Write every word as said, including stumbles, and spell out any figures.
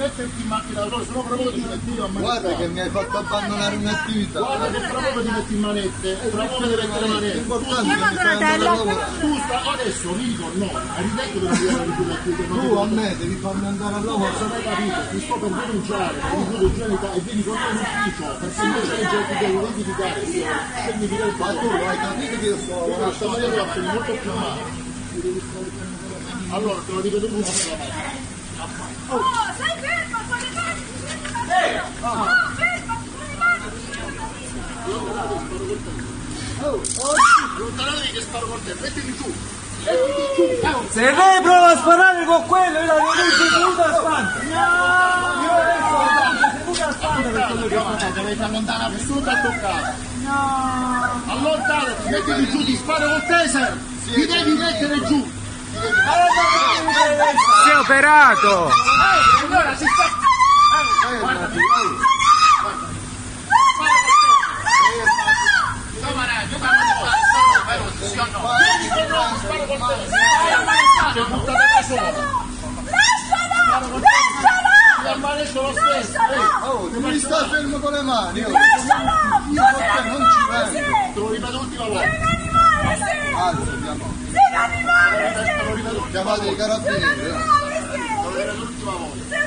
metterti in macchina da loro, se no proprio ti metti io a manetta. Guarda che mi hai fatto abbandonare un'attività. Guarda che tra poco ti metti in manette, tra poco ti metti le manette. L'importante Chiama è che stai andando a lavorare. Tu sta, adesso mi con noi, hai detto che non devi andare più da qui. Tu a me devi farmi andare a lavoro. Non hai capito, ti sto per denunciare, per rifiuto igienico e vieni con me in ufficio, perché invece di gente devi identificare io, identificare il Ma tu hai capito che io sto lavorando? questa maniera la prendi molto più male. Allora te lo ripeto tutto per la mano. Oh, sei fermo, con le mani! Oh, fermo, con le mani! Allontanatevi che sparo con te, mettimi giù, mettimi giù. Se lei prova a sparare con quello, io la devo seduta a spanta. No! Io adesso seduta a spanta per quello che ho fatto. Dovete allontanare, nessuno ti ha toccato. No! Allontanati, mettimi giù, ti sparo con taser, ti devi mettere giù. Si è operato! Allora si sta... Guardati, Oh, tu mi stai fermo con le mani. Io Lascialo! non ci vengo. te lo ripeto l'ultima volta. Sei un animale, sei! Anzi, chiamo. Sei un animale, sei! Te lo ripeto l'ultima Chiamate i carabinieri. Sei un animale, sei! volta. Sei